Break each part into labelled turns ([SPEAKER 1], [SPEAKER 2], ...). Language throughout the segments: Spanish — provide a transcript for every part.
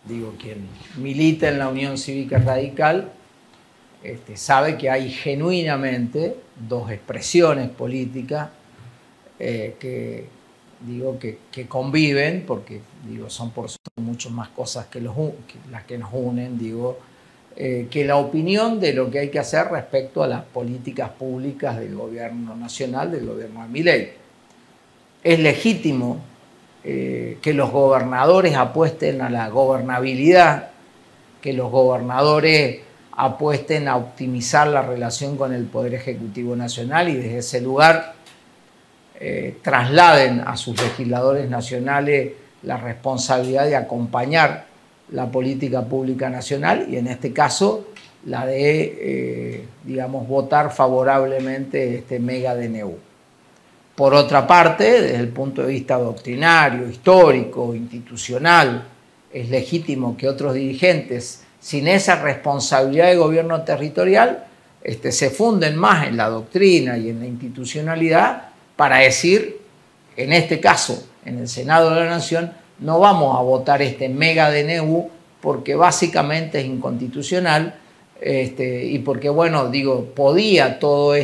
[SPEAKER 1] digo, quien milita en la Unión Cívica Radical, sabe que hay genuinamente dos expresiones políticas que conviven, porque digo, son mucho más cosas que las que nos unen, digo, que la opinión de lo que hay que hacer respecto a las políticas públicas del gobierno nacional, del gobierno de Milei. Es legítimo que los gobernadores apuesten a la gobernabilidad, que los gobernadores apuesten a optimizar la relación con el Poder Ejecutivo Nacional y desde ese lugar trasladen a sus legisladores nacionales la responsabilidad de acompañar la política pública nacional y en este caso la de, digamos, votar favorablemente este mega DNU. Por otra parte, desde el punto de vista doctrinario, histórico, institucional, es legítimo que otros dirigentes, sin esa responsabilidad de gobierno territorial, se funden más en la doctrina y en la institucionalidad para decir, en este caso, en el Senado de la Nación, no vamos a votar este mega DNU porque básicamente es inconstitucional y porque, bueno, digo, podía todo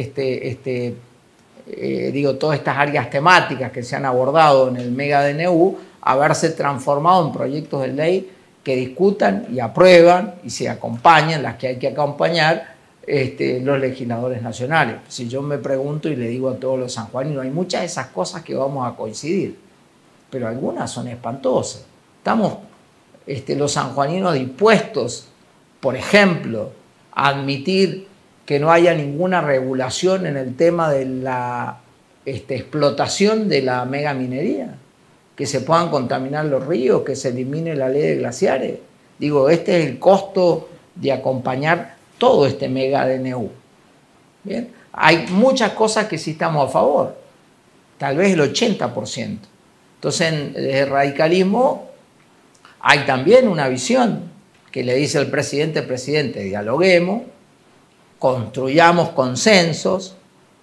[SPEAKER 1] todas estas áreas temáticas que se han abordado en el mega DNU haberse transformado en proyectos de ley que discutan y aprueban y se acompañan, las que hay que acompañar, los legisladores nacionales. Si yo me pregunto y le digo a todos los sanjuaninos, hay muchas de esas cosas que vamos a coincidir, pero algunas son espantosas. Estamos los sanjuaninos dispuestos, por ejemplo, a admitir que no haya ninguna regulación en el tema de la explotación de la megaminería, que se puedan contaminar los ríos, que se elimine la ley de glaciares. Digo, este es el costo de acompañar todo este mega DNU. ¿Bien? Hay muchas cosas que sí estamos a favor, tal vez el 80%. Entonces, desde el radicalismo hay también una visión que le dice al presidente, dialoguemos, construyamos consensos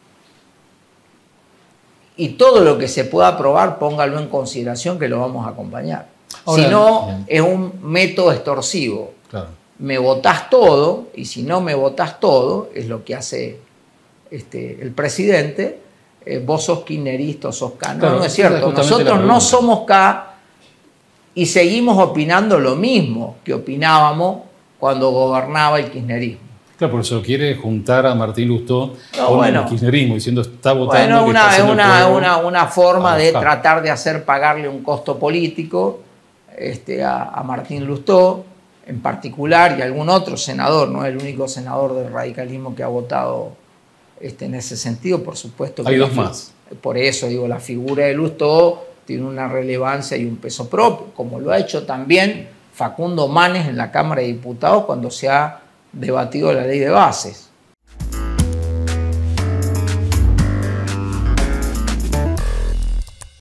[SPEAKER 1] y todo lo que se pueda aprobar, póngalo en consideración que lo vamos a acompañar. Ahora, si no, es un método extorsivo. Claro. Me votás todo, y si no me votás todo, es lo que hace el presidente, vos sos kirchnerista o sos K. No, claro, no es cierto. Nosotros no somos K y seguimos opinando lo mismo que opinábamos cuando gobernaba el kirchnerismo.
[SPEAKER 2] Claro, por eso quiere juntar a Martín Lustó con el kirchnerismo, diciendo está votando.
[SPEAKER 1] Bueno, una forma de tratar de hacer pagarle un costo político a Martín Lustó en particular y a algún otro senador, no es el único senador del radicalismo que ha votado en ese sentido, por supuesto.
[SPEAKER 2] Hay dos más.
[SPEAKER 1] Por eso digo, la figura de Lustó tiene una relevancia y un peso propio, como lo ha hecho también Facundo Manes en la Cámara de Diputados cuando se ha debatido la ley de bases.